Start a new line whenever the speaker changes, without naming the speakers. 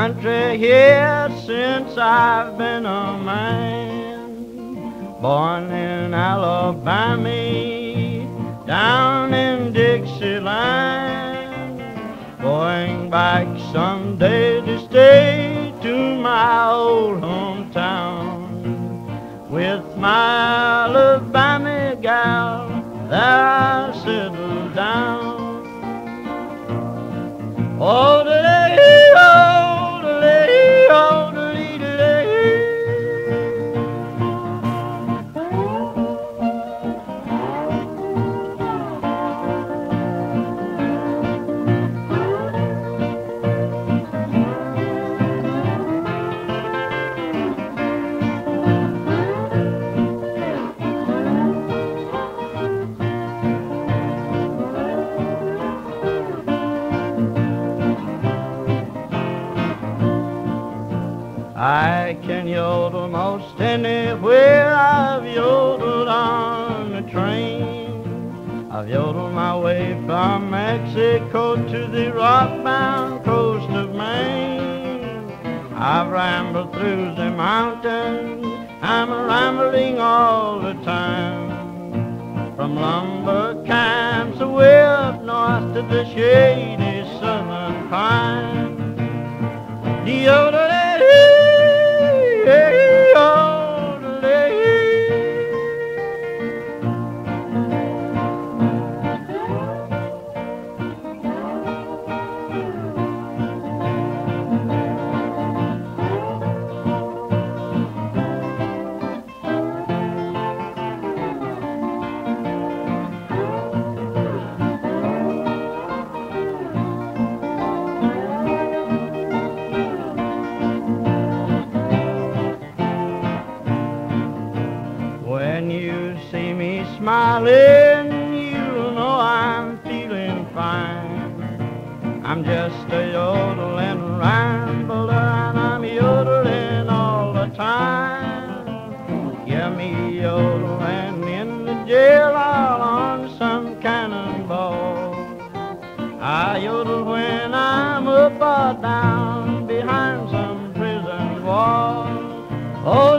country here since I've been a man. Born in Alabama, down in Dixieland, going back someday to stay to my old hometown. With my Alabama gal, there I settled down. Oh, the lady, oh, the lady, oh, the lady, the lady. I can yodel most anywhere. I've yodeled on the train. I've yodeled my way from Mexico to the rock-bound coast of Maine. I've rambled through the mountains. I'm rambling all the time. From lumber camps away up north to the shady southern pine. The yodeler, hey, oh, the lady. When you see me smiling, you'll know I'm feeling fine. I'm just a yodeling rambler, and I'm yodeling all the time. Hear me yodeling in the jail or on some cannonball. I yodel when I'm up or down behind some prison wall. Oh,